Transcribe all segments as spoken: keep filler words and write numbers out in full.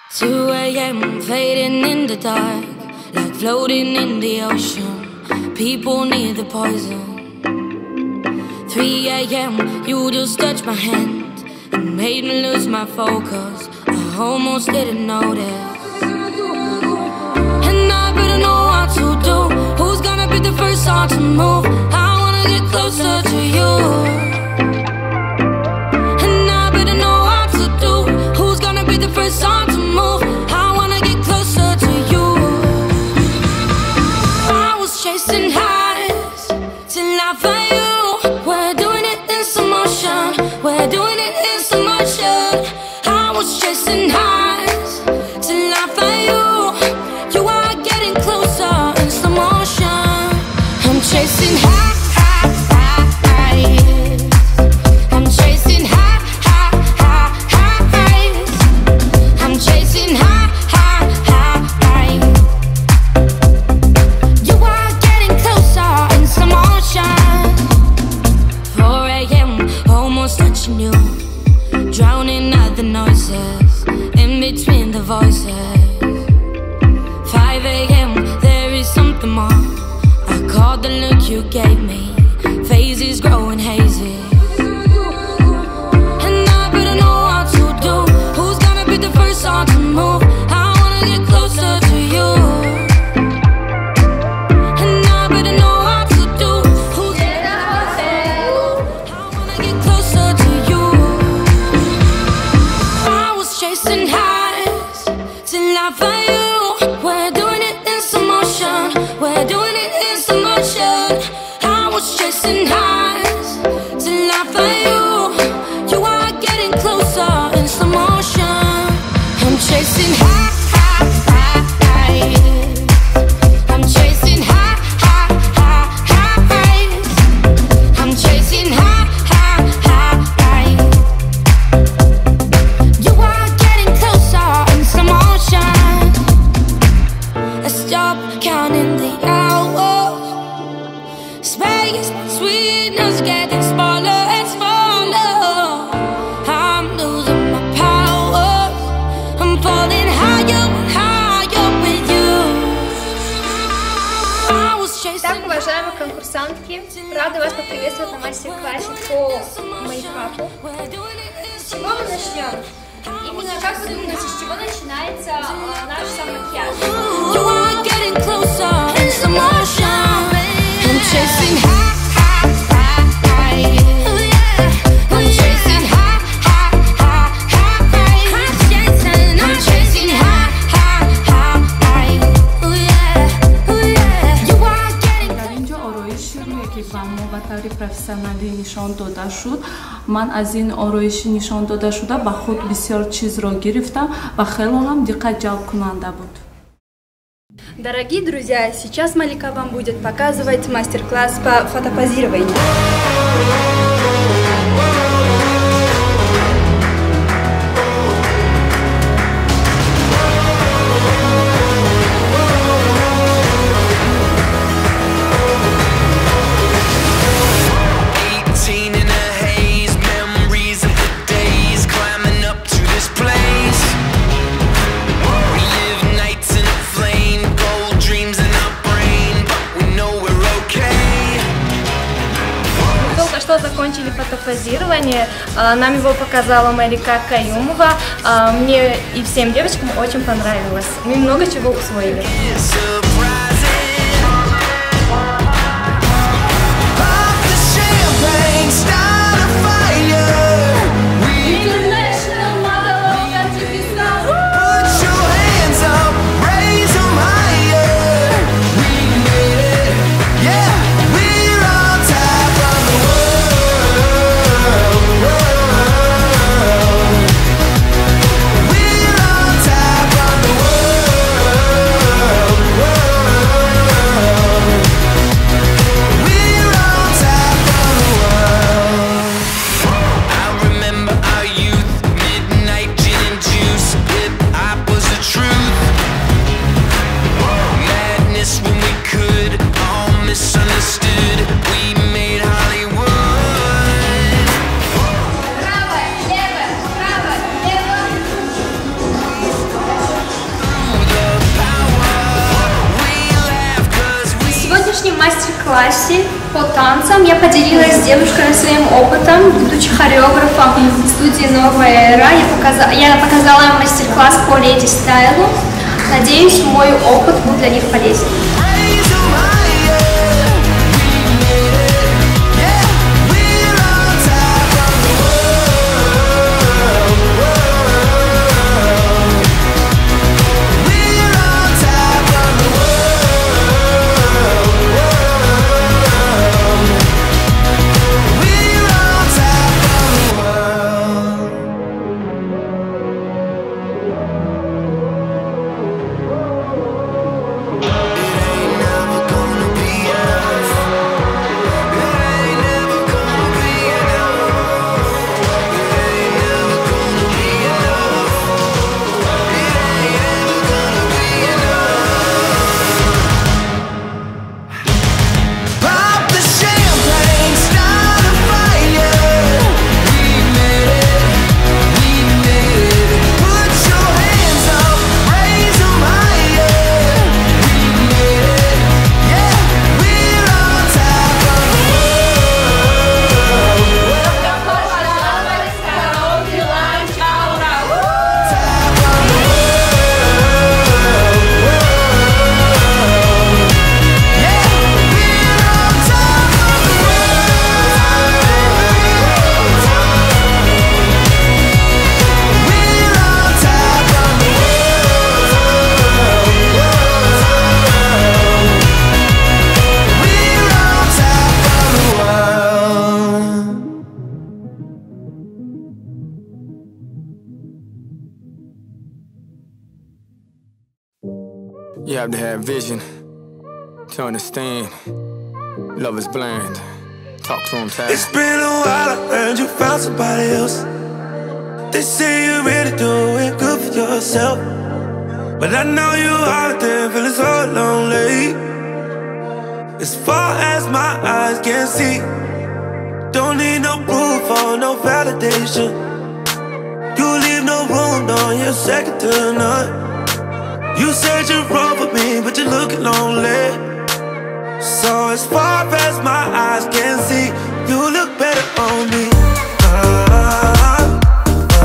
two A M fading in the dark, like floating in the ocean. People need the poison. three A M you just touched my hand and made me lose my focus. I almost didn't notice. And I better know what to do. Who's gonna be the first one to move? I wanna get closer to you. And I better know what to do. Who's gonna be the first one to move? I wanna get closer to you. I was chasing highs till I found you. We're doing it in slow motion. We're doing it in slow motion. I was chasing highs till I found you. You are getting closer in slow motion. I'm chasing highs. I'm chasing high, high, high, highs. I'm chasing high, high, high, high. You are getting closer in slow motion. four A M almost touching you, drowning out the noises in between the voices. five A M there is something more. I caught the look you gave me. Phases growing hazy. And I better know what to do. Who's gonna be the first one to move? I wanna get closer to you. And I better know what to do. Who's gonna I wanna get closer to you. I was chasing highs till I found you. We're doing it in slow motion. We're doing it in slow motion. I was chasing highs till I found you. You are getting closer in slow motion. I'm chasing high, high, high, highs. I'm chasing high, high, high, highs. I'm chasing high, high, high, highs. You are getting closer in slow motion. Let's stop counting the hours. Space between us getting smaller and smaller. I'm losing my power. I'm falling higher and higher with you. I was chasing. Итак, уважаемые конкурсантки, рада вас поприветствовать на мастер-классе по мейкапу. С чего мы начнем? Именно как вы думаете, с чего начинается э, наш сам макияж? You are getting closer in slow motion. I'm chasing high, high, high, high. Oh yeah. I'm chasing high, high, high, high. I'm chasing, I'm chasing high, high, high, high. Oh yeah, oh yeah. You are getting. дар инҷо ороиш шуруе ки ба мо ба таври профессионалӣ нишон дода шуд. Ман аз ин ороиши нишон дода шуда ба худ бисёр чизро гирифтам ва хело ҳам диққат ҷалб кунанда буд. Дорогие друзья, сейчас Малика вам будет показывать мастер-класс по фотопозированию. Что закончили фотопозирование, нам его показала Малика Каюмова. Мне и всем девочкам очень понравилось. Мы много чего усвоили. World. мастер-классе по танцам я поделилась с девушками своим опытом, будучи хореографом студии «Новая эра». Я показала, я показала им мастер-класс по леди-стайлу. Надеюсь, мой опыт будет для них полезен. You have to have vision to understand. Love is blind. Talk to him, Ty. It's been a while, I heard you found somebody else. They say you're ready to do it good for yourself, but I know you out there feeling so lonely. As far as my eyes can see, don't need no proof or no validation. You leave no room, no, you're second to none. You said you're wrong for me, but you're looking lonely. So as far as my eyes can see, you look better on me. uh, uh,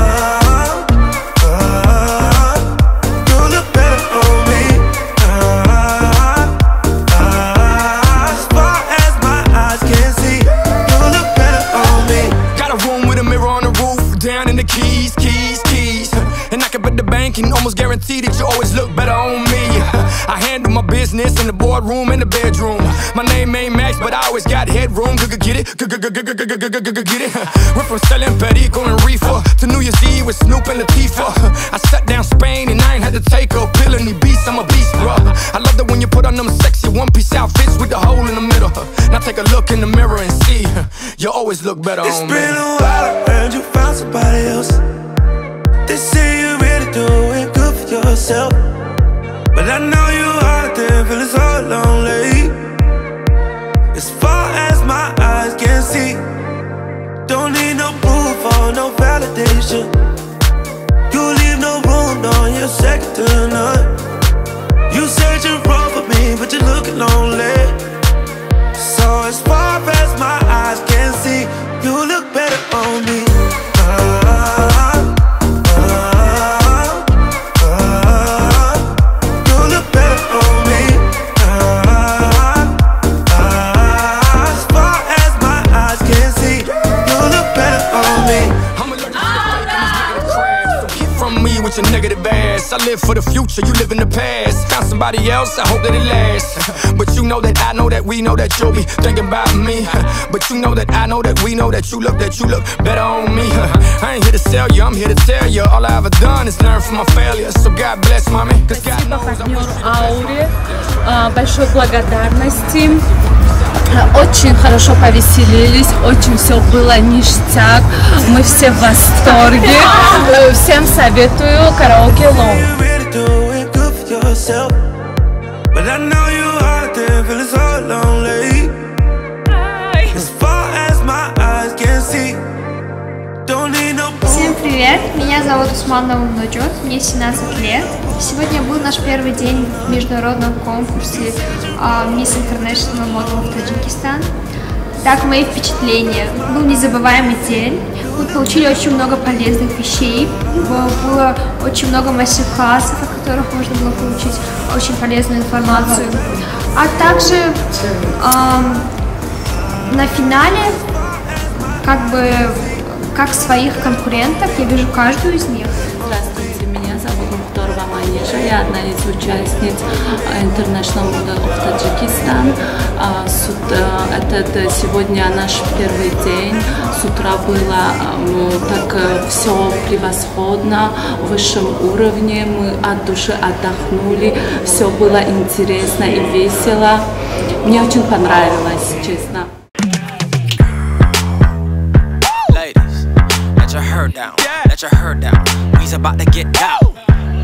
uh, You look better on me. uh, uh, As far as my eyes can see, you look better on me. Got a room with a mirror on the roof, down in the keys, keys, keys. And I can bet the bank and almost guarantee that you always look better on me. I handle my business in the boardroom and the bedroom. My name ain't Max, but I always got headroom. Get it? Get it? Went from selling Perico and reefer to New Year's Eve with Snoop and Latifah. I shut down Spain and I ain't had to take a pill in the beast. I'm a beast, bro. I love that when you put on them sexy one-piece outfits with the hole in the middle. Now take a look in the mirror and see, you always look better It's on me. It's been a while, I heard you found somebody else. They say you're ready to do it good for yourself, but I know you out there feeling so lonely. As far as my eyes can see, don't need no proof or no validation. You leave no room, no, you're second to none. You said you're wrong for me, but you're looking lonely. So as far as my eyes can see, you look better on me. uh, With your negative ass, I live for the future, you live in the past. Found somebody else, I hope that it lasts. But you know that I know that we know that you'll be thinking about me. But you know that I know that we know that you look, that you look better on me. I ain't here to sell you, I'm here to tell you. All I ever done is learn from my failures. So God bless, mommy, cause God knows I'm Ауре, большой благодарности. Очень хорошо повеселились, очень все было ништяк, мы все в восторге. Всем советую караоке Лом. Всем привет! Меня зовут Усманова Мунаджот, мне семнадцать лет. Сегодня был наш первый день в международном конкурсе uh, Miss International Model of Tajikistan. Так, мои впечатления. Был незабываемый день. Мы получили очень много полезных вещей. Было очень много мастер-классов, о которых можно было получить очень полезную информацию. А также эм, на финале, как бы, как своих конкурентов, я вижу каждую из них. Здравствуйте, меня зовут Мухторова Манижа, я одна из участниц International Model of Tajikistan. Это сегодня наш первый день. С утра было так все превосходно, в высшем уровне. Мы от души отдохнули, все было интересно и весело. Мне очень понравилось, честно. Your hair down, let your hair down. We's about to get out.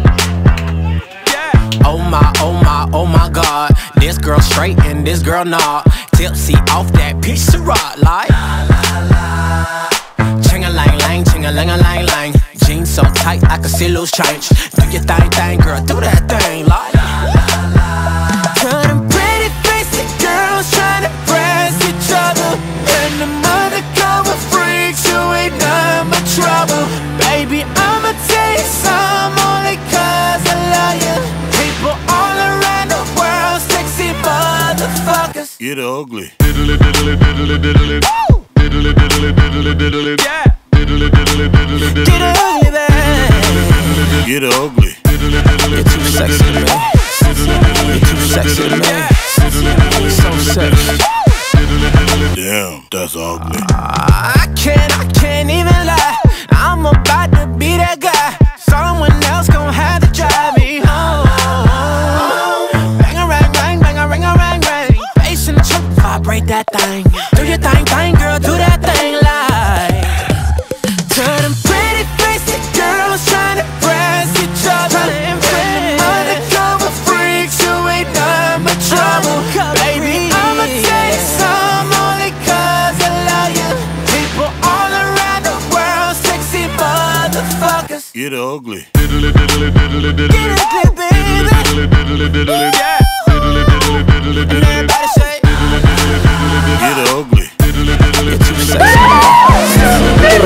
Oh my, oh my, oh my God. This girl straight and this girl not. Tipsy off that piece of rock like. Ching-a-lang-lang, ching-a-lang-a-lang-lang. Jeans so tight I can see loose change. Do your thing, thing, girl, do that thing like. Cut them pretty faced girls trying to press each other. And the undercover freaks, you ain't none but trouble. Baby, I'ma tell you some only cause I love you. People all around the world, sexy motherfuckers. Get ugly. Diddly diddly diddly diddly. Diddly diddly diddly diddly. Yeah. Diddly diddly diddly diddly. Get ugly, baby. Get ugly. You're too sexy to me. You're too sexy to me. So sexy. Damn, that's ugly. I can't, I can't even lie. I'm about to be that guy. Someone else gon' have to drive me home. Bang a rang, rang, bang a ring a rang, rang. Bass in the trunk, vibrate that thing. Do your thing, thing, girl, do that thing like. To them pretty faced girls trying to press each other. And them undercover freaks, you ain't none but trouble. Baby, I'ma tell you some only cause I love you. People all around the world, sexy motherfuckers. Get ugly. Diddly diddly diddly diddly. Get ugly, baby. Diddly diddly diddly. Yeah. Diddly diddly diddly And diddly. everybody say, Get ugly. Diddly diddly you're too diddly. sexy.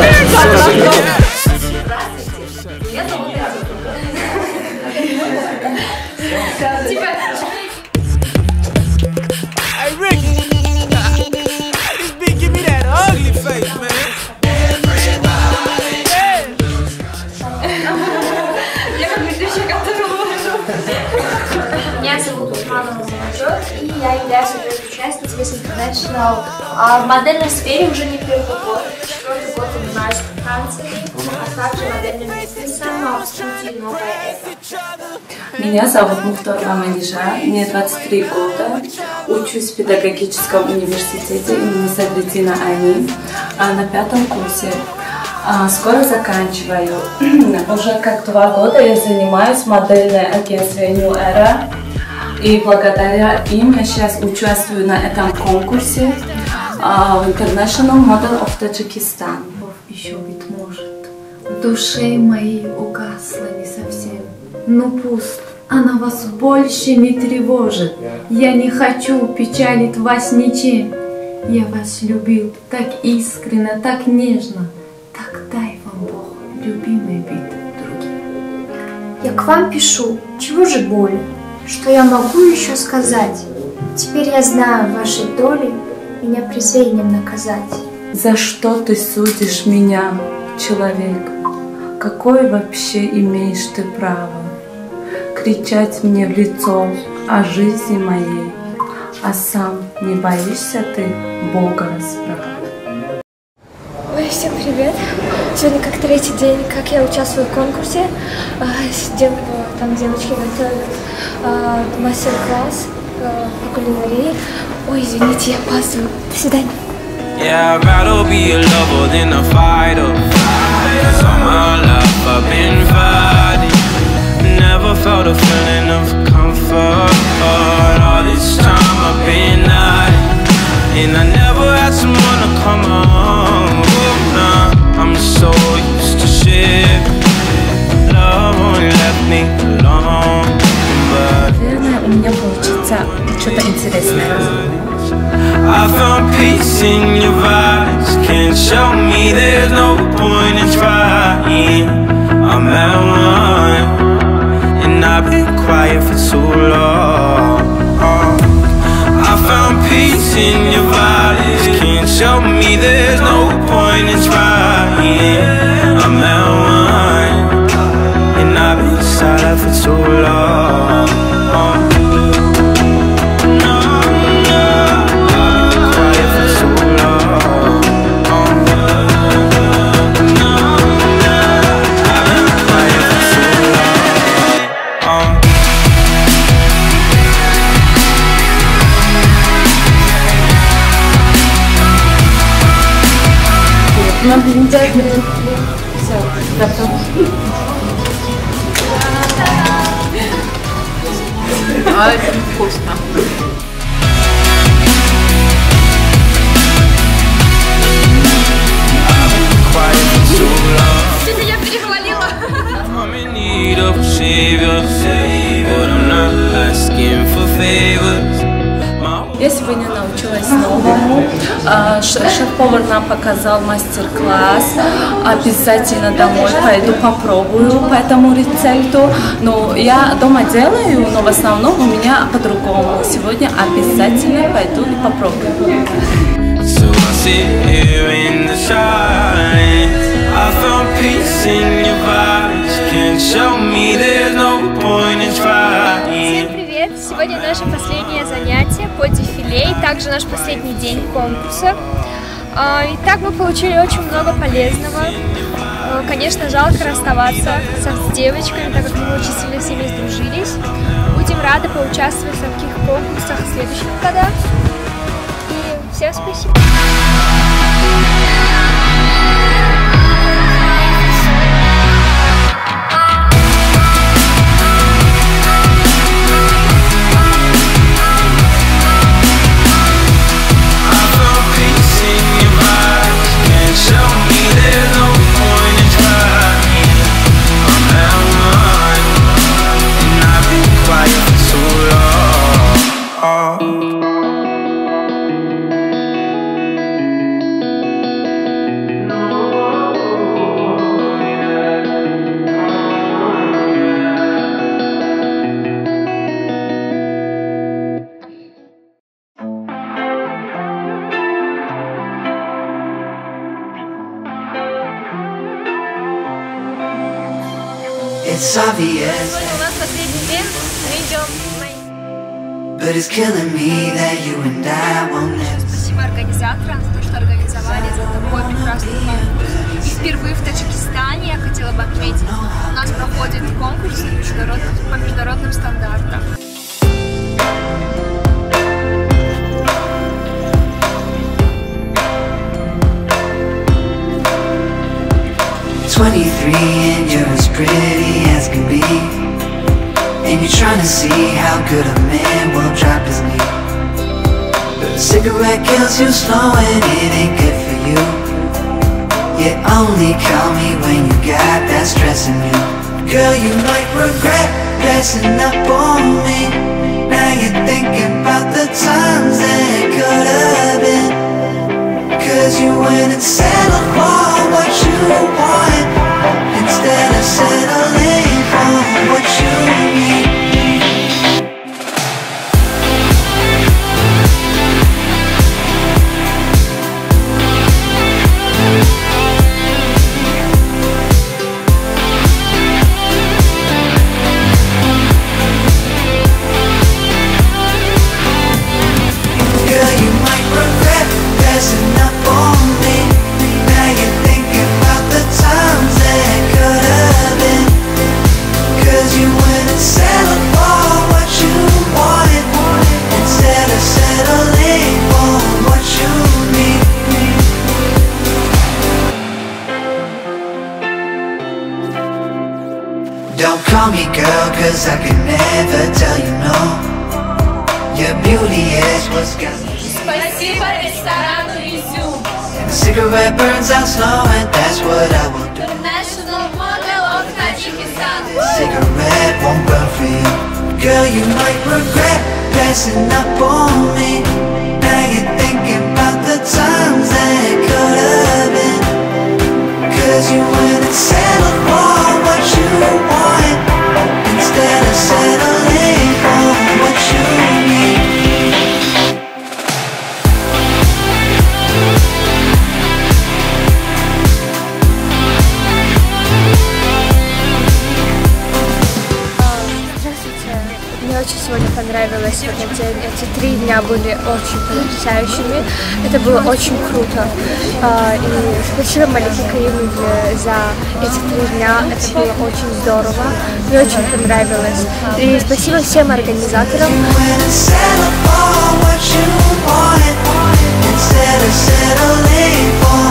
Hey, Ricky. Hey, this bitch give me that ugly face, man. Меня зовут Усманова Мунаджот, и я являюсь одной из участниц Miss International. А в модельной сфере уже не первый год. Четвертый год занимаюсь танцами, а также модельным бизнесом в студии «Новая эра». Меня зовут Мухторова Манижа, мне двадцать три года, учусь в педагогическом университете имени Садриддина Айни на пятом курсе. Скоро заканчиваю. Уже как два года я занимаюсь в модельной агентстве New Era, и благодаря им я сейчас участвую на этом конкурсе в International Model of Tajikistan. Еще быть может, в душе моей угасла не совсем, но пусть она вас больше не тревожит. Я не хочу печалить вас ничем. Я вас любил так искренне, так нежно. Так дай вам Бог, любимый, быть другим. Я к вам пишу, чего же боль, что я могу еще сказать? Теперь я знаю вашей доли меня презрением наказать. За что ты судишь меня, человек? Какое вообще имеешь ты право кричать мне в лицо о жизни моей, а сам не боишься ты Бога расправы? Ой, всем привет! Сегодня как третий день, как я участвую в конкурсе. Там девочки готовят мастер-класс по кулинарии. Ой, извините, я опаздываю. До свидания. Yeah, I'd rather be a lover than a fighter. Cause all my life I've been fighting. Never felt a feeling of comfort. All this time I've been hiding. And I never had someone to come home. Nah, I'm so used to shit. in your vibes. Can't show me there's no point in trying. I'm at one, and I've been quiet for too long. I found peace in your vibes. Can't show me there's no point in trying. I'm at one, and I've been silent for too long. Все, готов. Очень вкусно. Сегодня я перехвалила. I'm in need of a savior, but I'm not asking for favors. Я сегодня научилась новому. Шеф-повар нам показал мастер-класс. Обязательно домой пойду попробую по этому рецепту. Но я дома делаю, но в основном у меня по-другому. Сегодня обязательно пойду и попробую. So I sit here in the silence. I found peace in your vibes. Can't show me there's no point in trying. Всем привет! Сегодня наше последнее занятие по дефиле и также наш последний день конкурса. Итак, мы получили очень много полезного. Конечно, жалко расставаться с девочками, так как мы очень сильно с ними сдружились. Будем рады поучаствовать в таких конкурсах в следующих годах. И всем спасибо! It's obvious, Сегодня у нас последний день, мы идем. but it's killing me that you and I won't live. Спасибо организаторам за то, что организовали такой прекрасный конкурс. И впервые в Таджикистане я хотела бы отметить, у нас проходит конкурс по международным стандартам. twenty-three and you're as pretty as can be, and you're trying to see how good a man will drop his knee. But a cigarette kills you slow and it ain't good for you. You only call me when you got that stress in you. Girl, you might regret passing up on me. Now you're thinking about the times that could have been. Cause you went and settled for what you want instead of settling for what you need. Girl, you might regret passing up on me. Now you're thinking about the times that could have been. Cause you went and settled for what you wanted instead of settling for what you need. Don't call me girl, cause I can never tell you no. Your beauty is what's got me. Спасибо ресторану «Изюм». And the cigarette burns out slow, and that's what I will do. International model of Tajikistan. Cigarette won't burn for you. Girl, you might regret passing up on me. Now you're thinking about the time you went and settled for what you want instead of settling for what you need. Мне очень сегодня понравилось в этот день. Эти три дня были очень потрясающими. Это было очень круто. И спасибо Малике Каримовне за эти три дня. Это было очень здорово. Мне очень понравилось. И спасибо всем организаторам. Instead of settling for